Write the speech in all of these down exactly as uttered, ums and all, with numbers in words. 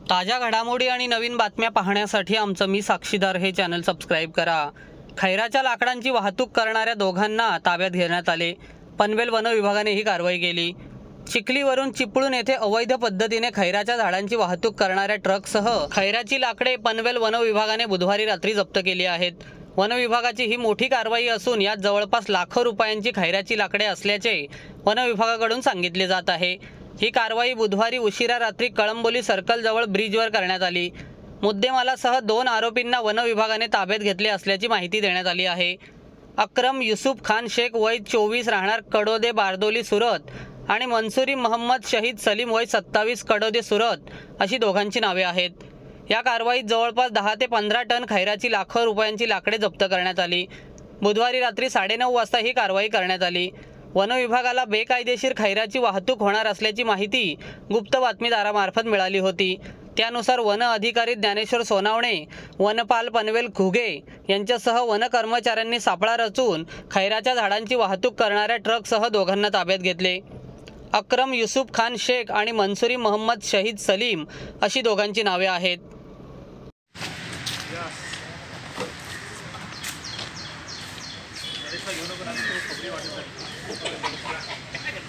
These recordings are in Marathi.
ताज्या घडामोडी आणि नवीन बातम्या पाहण्यासाठी आमचं मी साक्षीदार हे चॅनल सबस्क्राईब करा। खैराच्या लाकडांची वाहतूक करणाऱ्या दोघांना ताब्यात घेण्यात आले। पनवेल वन विभागाने ही कारवाई केली। चिखलीवरून चिपळूण येथे अवैध पद्धतीने खैराच्या झाडांची वाहतूक करणाऱ्या ट्रकसह खैराची लाकडे पनवेल वन विभागाने बुधवारी रात्री जप्त केली आहेत। वन विभागाची ही मोठी कारवाई असून यात जवळपास लाखो रुपयांची खैराची लाकडे असल्याचे वन विभागाकडून सांगितले जात आहे। ही कारवाई बुधवारी उशिरा रात्री कळंबोली सर्कल जवळ ब्रिजवर करण्यात आली। मुद्देमालासह दोन आरोपींना वन विभागाने ताब्यात घेतले असल्याची माहिती देण्यात आली आहे। अक्रम युसुफ खान शेख वय चोवीस राहणार कडोदे बारदोली सुरत आणि मंसुरी मोहम्मद शहीद सलीम वय सत्तावीस कडोदे सुरत अशी दोघांची नावे आहेत। या कारवाईत जवळपास दहा ते पंधरा टन खैराची लाखो रुपयांची लाकडे जप्त करण्यात आली। बुधवारी रात्री साडेनऊ वाजता ही कारवाई करण्यात आली। वन विभागाला बेकायदेशीर खैराची वाहतूक होणार असल्याची माहिती गुप्त बातमीदारामार्फत मिळाली होती। त्यानुसार वन अधिकारी ज्ञानेश्वर सोनावणे, वनपाल पनवेल घुगे यांच्यासह वन कर्मचाऱ्यांनी सापळा रचून खैराच्या झाडांची वाहतूक करणाऱ्या ट्रकसह दोघांना ताब्यात घेतले। अक्रम युसुफ खान शेख आणि मंसुरी मोहम्मद शहीद सलीम अशी दोघांची नावे आहेत।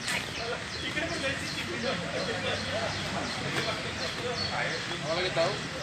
Hola, ¿qué tal?